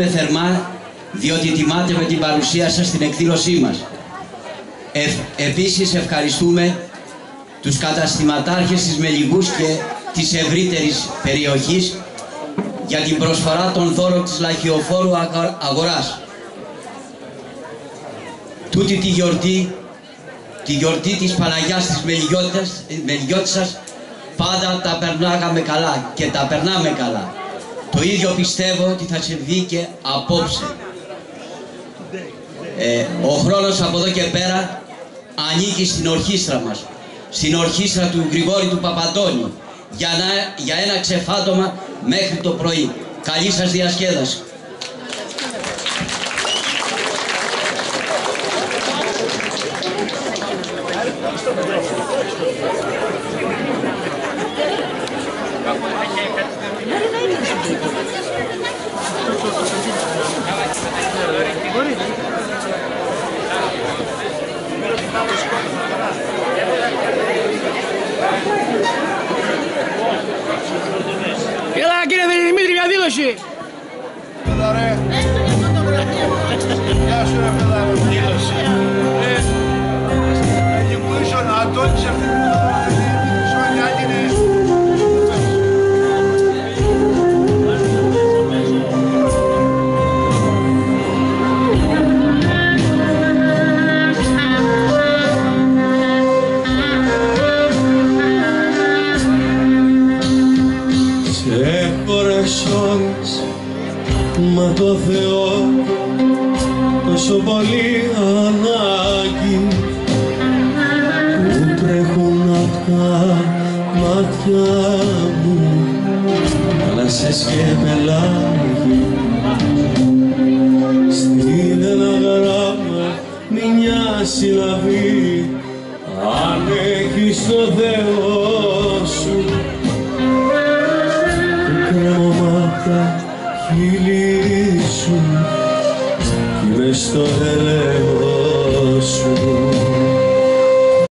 θερμά διότι τιμάτε με την παρουσία σας στην εκδήλωσή μας. Επίσης ευχαριστούμε τους καταστηματάρχες της Μελιγούς και της ευρύτερης περιοχής για την προσφορά των δώρων της Λαχιοφόρου Αγοράς. Τούτη τη γιορτή της Παναγιάς της Μελιγιώτισσας πάντα τα περνάγαμε καλά και τα περνάμε καλά. Το ίδιο πιστεύω ότι θα συμβεί και απόψε. Ο χρόνος από εδώ και πέρα ανήκει στην ορχήστρα μας, στην ορχήστρα του Γρηγόρη του Παπαντώνη, για ένα ξεφάτωμα μέχρι το πρωί. Καλή σας διασκέδαση. Έλα κύριε Δημήτρη, μια δήλωση. Έλα ρε. Γεια σου ρε παιδάρε. Δήλωση. Εκεί που ήσουν Αντώνης αυτή την σόνια έγινε. Μα το Θεό τόσο πολύ ανάγκη που τρέχουν απ' τα μάτια μου θάλασσες και μελάγι. Στείλε ένα γράμμα, μια συλλαβή αν έχεις το Θεό σου κρέμωματα χείλη σου κι μες στο έλεος σου.